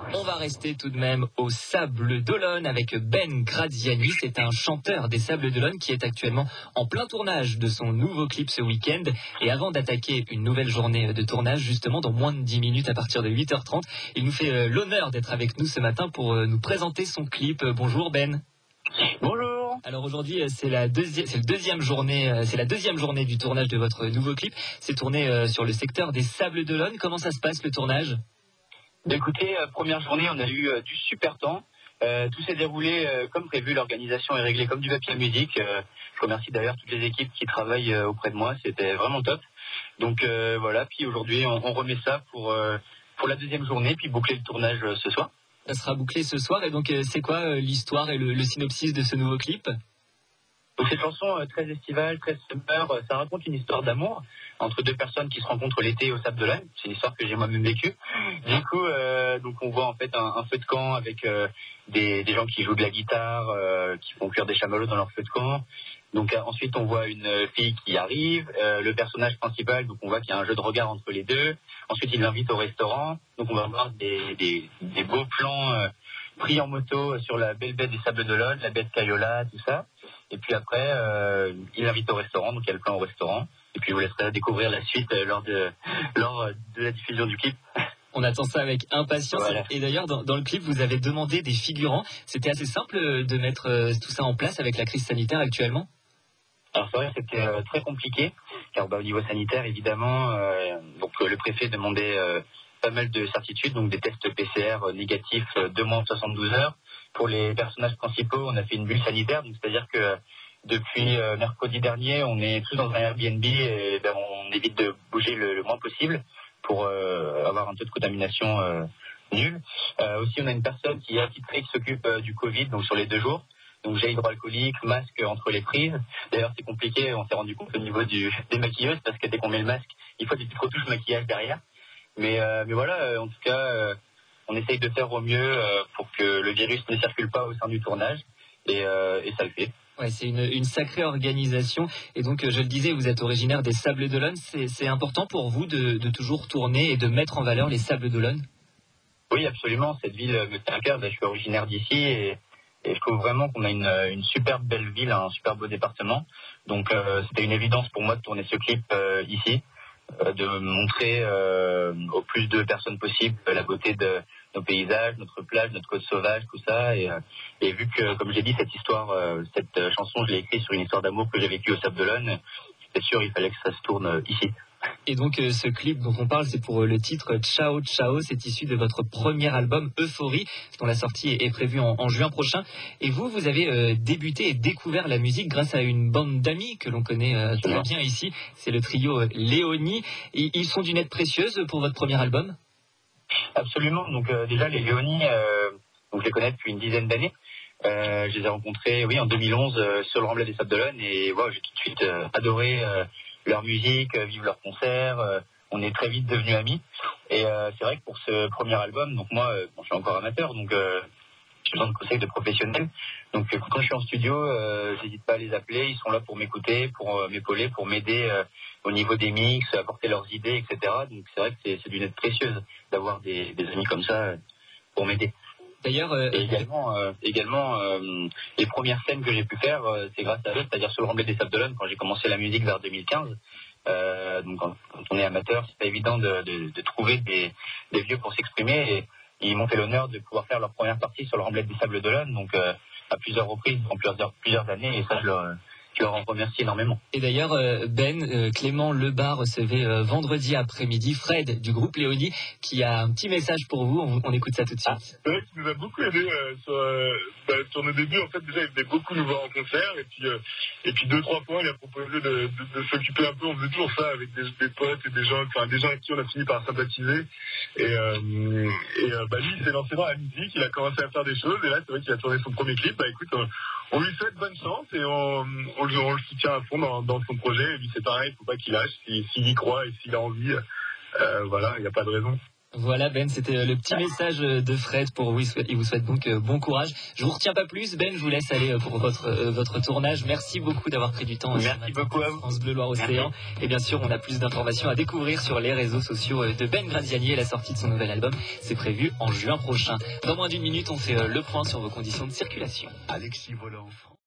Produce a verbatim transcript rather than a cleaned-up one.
On va rester tout de même au Sables d'Olonne avec Ben Graziani. C'est un chanteur des Sables d'Olonne qui est actuellement en plein tournage de son nouveau clip ce week-end. Et avant d'attaquer une nouvelle journée de tournage, justement dans moins de dix minutes à partir de huit heures trente, il nous fait l'honneur d'être avec nous ce matin pour nous présenter son clip. Bonjour Ben. Bonjour. Alors aujourd'hui c'est la deuxième, c'est le deuxième journée, c'est la deuxième journée du tournage de votre nouveau clip. C'est tourné sur le secteur des Sables d'Olonne. Comment ça se passe le tournage ? Écoutez, euh, première journée, on a eu euh, du super temps. Euh, tout s'est déroulé euh, comme prévu. L'organisation est réglée comme du papier à musique. Euh, je remercie d'ailleurs toutes les équipes qui travaillent euh, auprès de moi. C'était vraiment top. Donc euh, voilà. Puis aujourd'hui, on, on remet ça pour euh, pour la deuxième journée, puis boucler le tournage euh, ce soir. Ça sera bouclé ce soir. Et donc, euh, c'est quoi euh, l'histoire et le, le synopsis de ce nouveau clip ? Donc cette chanson euh, très estivale, très summer, euh, ça raconte une histoire d'amour entre deux personnes qui se rencontrent l'été au Sables d'Olonne. C'est une histoire que j'ai moi-même vécue. Du coup, euh, donc on voit en fait un, un feu de camp avec euh, des, des gens qui jouent de la guitare, euh, qui font cuire des chamallows dans leur feu de camp. Donc euh, ensuite on voit une fille qui arrive, euh, le personnage principal, donc on voit qu'il y a un jeu de regard entre les deux. Ensuite il l'invite au restaurant, donc on va voir des, des, des beaux plans euh, pris en moto sur la belle baie des Sables d'Olonne, la baie de Cayola, tout ça. Et puis après, euh, il l'invite au restaurant, donc il y a le plan au restaurant. Et puis je vous laisserai découvrir la suite euh, lors, de, lors de la diffusion du clip. On attend ça avec impatience. Voilà. Et d'ailleurs, dans, dans le clip, vous avez demandé des figurants. C'était assez simple de mettre euh, tout ça en place avec la crise sanitaire actuellement ? Alors c'est vrai que c'était euh, très compliqué, car bah, au niveau sanitaire, évidemment, euh, donc euh, le préfet demandait euh, pas mal de certitudes, donc des tests P C R négatifs euh, de moins de soixante-douze heures. Pour les personnages principaux, on a fait une bulle sanitaire, donc c'est-à-dire que depuis euh, mercredi dernier, on est tous dans un Airbnb et ben, on évite de bouger le, le moins possible pour euh, avoir un taux de contamination euh, nul. Euh, aussi, on a une personne qui est attitrée qui s'occupe euh, du Covid, donc sur les deux jours. Donc gel hydroalcoolique, masque entre les prises. D'ailleurs, c'est compliqué, on s'est rendu compte au niveau du, des maquilleuses, parce que dès qu'on met le masque, il faut des petites retouches maquillage derrière. Mais, euh, mais voilà, euh, en tout cas, euh, on essaye de faire au mieux euh, pour que le virus ne circule pas au sein du tournage, et, euh, et ça le fait. Ouais, c'est une, une sacrée organisation. Et donc, je le disais, vous êtes originaire des Sables d'Olonne. C'est, c'est important pour vous de, de toujours tourner et de mettre en valeur les Sables d'Olonne ? Oui, absolument. Cette ville me tient à cœur. Je suis originaire d'ici et, et je trouve vraiment qu'on a une, une superbe belle ville, un super beau département. Donc, euh, c'était une évidence pour moi de tourner ce clip euh, ici, euh, de montrer euh, au plus de personnes possible la beauté de nos paysages, notre plage, notre côte sauvage, tout ça. Et, et vu que, comme j'ai dit, cette histoire, euh, cette chanson, je l'ai écrite sur une histoire d'amour que j'ai vécue au Sables d'Olonne, c'était sûr, il fallait que ça se tourne ici. Et donc euh, ce clip dont on parle, c'est pour euh, le titre Ciao Ciao, c'est issu de votre premier album Euphorie, dont la sortie est, est prévue en, en juin prochain. Et vous, vous avez euh, débuté et découvert la musique grâce à une bande d'amis que l'on connaît euh, très bien ici. C'est le trio euh, Léonie. Et ils sont d'une aide précieuse pour votre premier album ? Absolument. Donc euh, déjà les Léonie, euh, donc je les connais depuis une dizaine d'années. Euh, je les ai rencontrés, oui, en deux mille onze euh, sur le Remblai des Sables d'Olonne et wow, j'ai tout de suite euh, adoré euh, leur musique, euh, vivre leurs concerts. Euh, on est très vite devenus amis. Et euh, c'est vrai que pour ce premier album, donc moi, euh, bon, je suis encore amateur, donc euh, j'ai besoin de conseils de professionnels. Donc euh, quand je suis en studio, euh, j'hésite pas à les appeler. Ils sont là pour m'écouter, pour euh, m'épauler, pour m'aider euh, au niveau des mix, apporter leurs idées, et cetera. Donc c'est vrai que c'est, c'est d'une aide précieuse d'avoir des, des amis comme ça euh, pour m'aider. D'ailleurs, euh, et également, euh, également euh, les premières scènes que j'ai pu faire, euh, c'est grâce à eux, c'est-à-dire sur le Remblai des Sables d'Olonne quand j'ai commencé la musique vers deux mille quinze. Euh, donc quand, quand on est amateur, c'est pas évident de, de, de trouver des, des vieux pour s'exprimer. Et ils m'ont fait l'honneur de pouvoir faire leur première partie sur le Remblai des Sables d'Olonne, donc euh, à plusieurs reprises, en plusieurs, plusieurs années, et ça je leur, je leur en remercie énormément. Et d'ailleurs, Ben, euh, Clément Lebas recevait euh, vendredi après-midi Fred du groupe Léonie qui a un petit message pour vous. On, on écoute ça tout de suite. Ah, c'est vrai qu'il nous a beaucoup aidé euh, sur, euh, bah, sur nos débuts. En fait, déjà, il venait beaucoup nous voir en concert. Et puis, euh, et puis deux, trois fois, il a proposé de, de, de s'occuper un peu. On faisait toujours ça avec des, des potes et des gens, enfin, des gens avec qui on a fini par sympathiser. Et, euh, et euh, bah, lui, il s'est lancé dans la musique. Il a commencé à faire des choses. Et là, c'est vrai qu'il a tourné son premier clip. Bah, écoute, on, on lui souhaite bonne chance et on, on, le, on le soutient à fond dans, dans son projet. Et lui, c'est pareil, il ne faut pas qu'il lâche. S'il, s'il y croit et s'il a envie, euh, voilà, il n'y a pas de raison. Voilà Ben, c'était le petit message de Fred pour vous. Il vous souhaite donc bon courage. Je vous retiens pas plus Ben, je vous laisse aller pour votre euh, votre tournage. Merci beaucoup d'avoir pris du temps. Merci beaucoup à vous. France Bleu Loire-Océan. Et bien sûr, on a plus d'informations à découvrir sur les réseaux sociaux de Ben Graziani et la sortie de son nouvel album. C'est prévu en juin prochain. Dans moins d'une minute, on fait le point sur vos conditions de circulation. Alexis Volant.